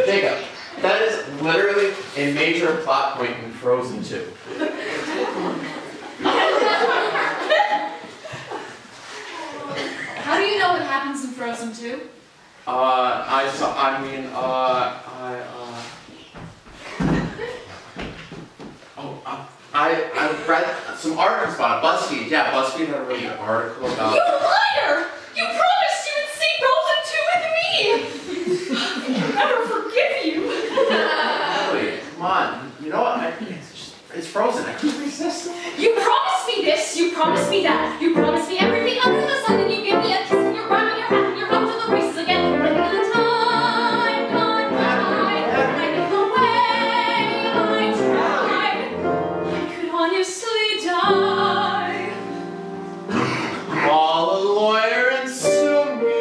Jacob, that is literally a major plot point in Frozen 2. How do you know what happens in Frozen 2? I read some articles about it. BuzzFeed, yeah, BuzzFeed had a really good article about You liar! You promised you would see Frozen 2 with me! I can never forgive you! Really, come on. You know what? It's Frozen. I can't resist. You promised me this, you promised me that, you promised me everything under the sun, and you give me a kiss and you're running your hat and you're off to the races again. Running the time gone by, running away, I tried. I could honestly die. Call a lawyer and sue me,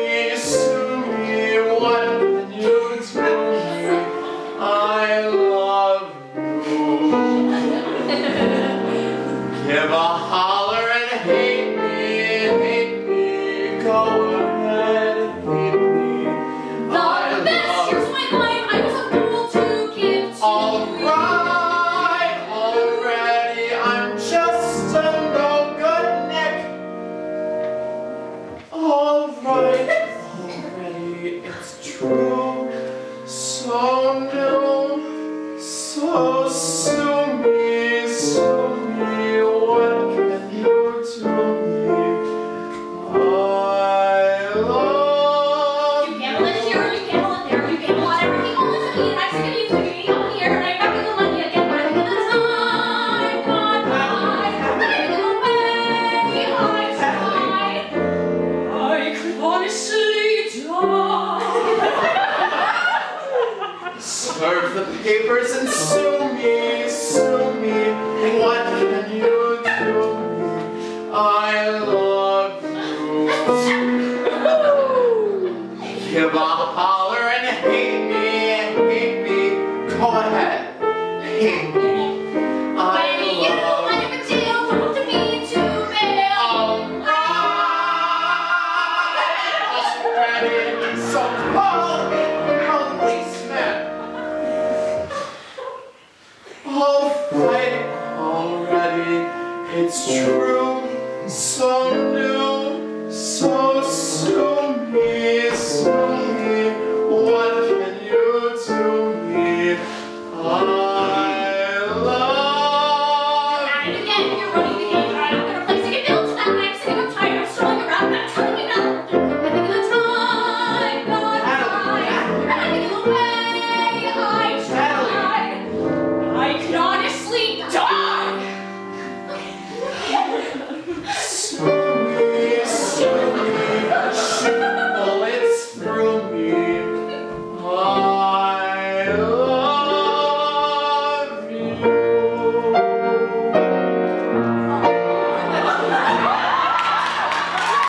what can you do? I love you. Give a holler and hate me, go ahead and hate me. The best, here's my line, I was a fool to give to you. Alright, already, I'm just a no good Nick. Alright, already, it's true. So new, so sue me, what can you do me? I love You gamble it here, you gamble it there, you gamble on everything only to me, and I'm sick of you taking me out here, and I'm back in the money again, running in the time gone by, running away, I tried. I could honestly die. serve the papers and sue